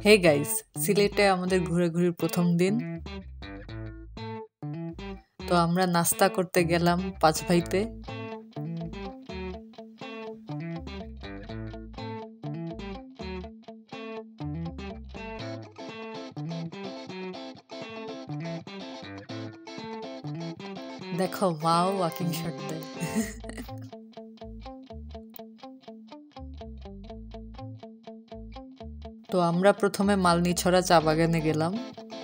Hey guys, সিলেটে আমাদের ঘোরাঘুরির প্রথম দিন। তো আমরা নাস্তা করতে গেলাম পাঁচ ভাইতে। দেখো মাও ওয়াকিং শট দেয়। তো আমরা প্রথমে মালনীছড়া চা বাগানে গেলাম।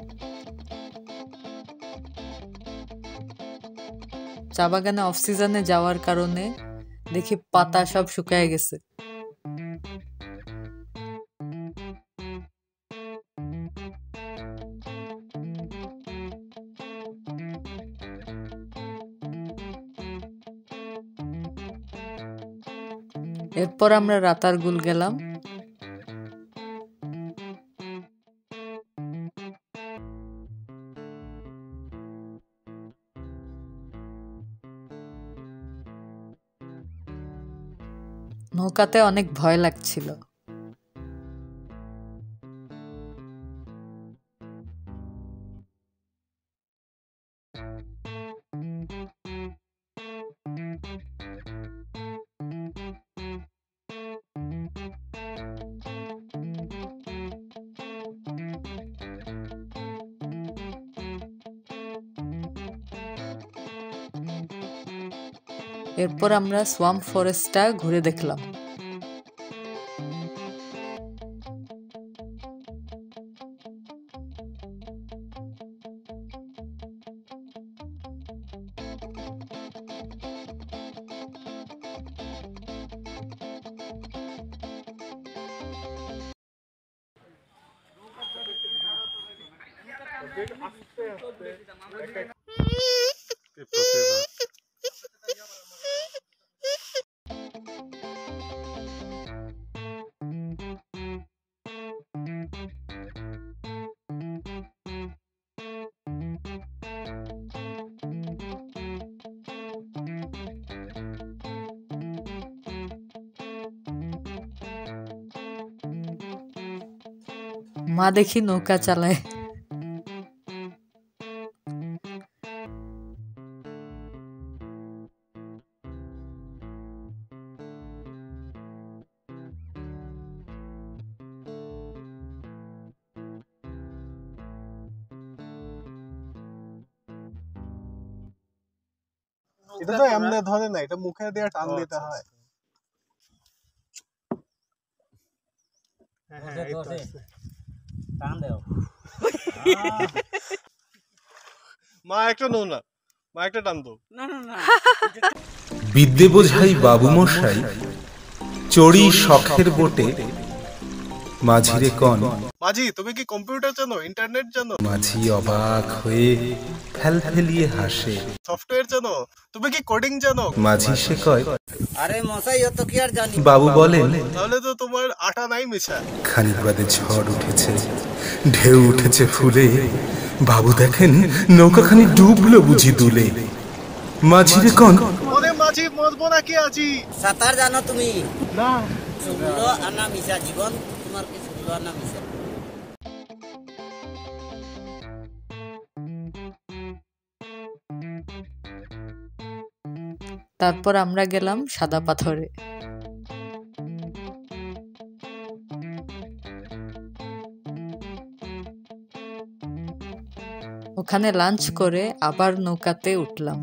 চা বাগানে অফ সিজনে যাওয়ার কারণে দেখি পাতা সব শুকায় গেছে। এরপর আমরা রাতারগুল গেলাম। নৌকাতে অনেক ভয় লাগছিল। এরপর আমরা সোয়াম্প ফরেস্টটা ঘুরে দেখলাম। মা দেখি নৌকা চালায়। এটা তো এমনি ধরে না, এটা মুখে দিয়ে টান দিতে হয়। মা একটা নো না, মা একটা টান দাও। বিদ্যে বোঝাই বাবু মশাই চড়ি শখের বোটে মাঝিরে কন। মাঝি তুমি কি কম্পিউটার জানো, ইন্টারনেট জানো? মাঝি অবাক হয়ে ফেলফেলিয়ে হাসে। সফটওয়্যার জানো? তুমি কি কোডিং জানো? মাঝি সে কয়, আরে মশাই অত কি আর জানি। বাবু বলেন, তাহলে তো তোমার আটা নাই মিশা। খানিক বাদে ঝড় উঠেছে, ঢেউ উঠেছে ফুলে। বাবু দেখেন নৌকাখানি ডুবলো বুঝি দুলে। মাঝিরে কন, ওরে মাঝি মরবো নাকি আজি? সাঁতার জানো তুমি? না। সুগুলো আনা মিশা জীবন, তোমার কি সুগুলো আনা মিশা? তারপর আমরা গেলাম সাদা পাথরে। ওখানে লাঞ্চ করে আবার নৌকাতে উঠলাম।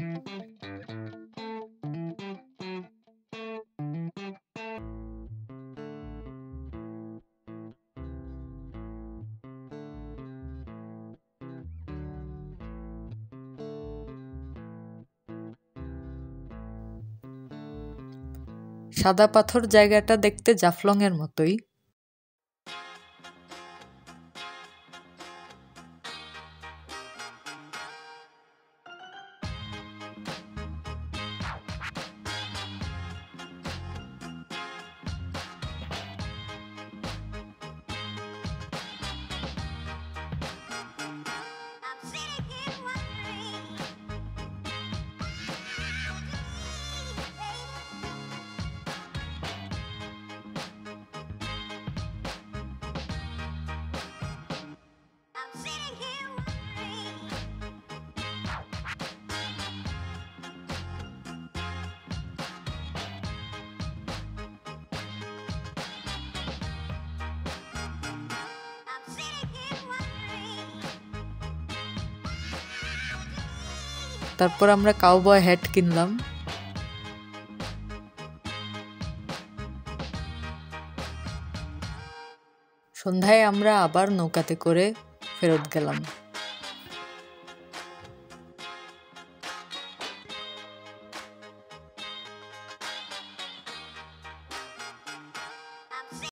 সাদা পাথর জায়গাটা দেখতে জাফলং এর মতোই। তারপর আমরা কাউবয় হ্যাট কিনলাম। সন্ধ্যায় আমরা আবার নৌকাতে করে ফেরত গেলাম।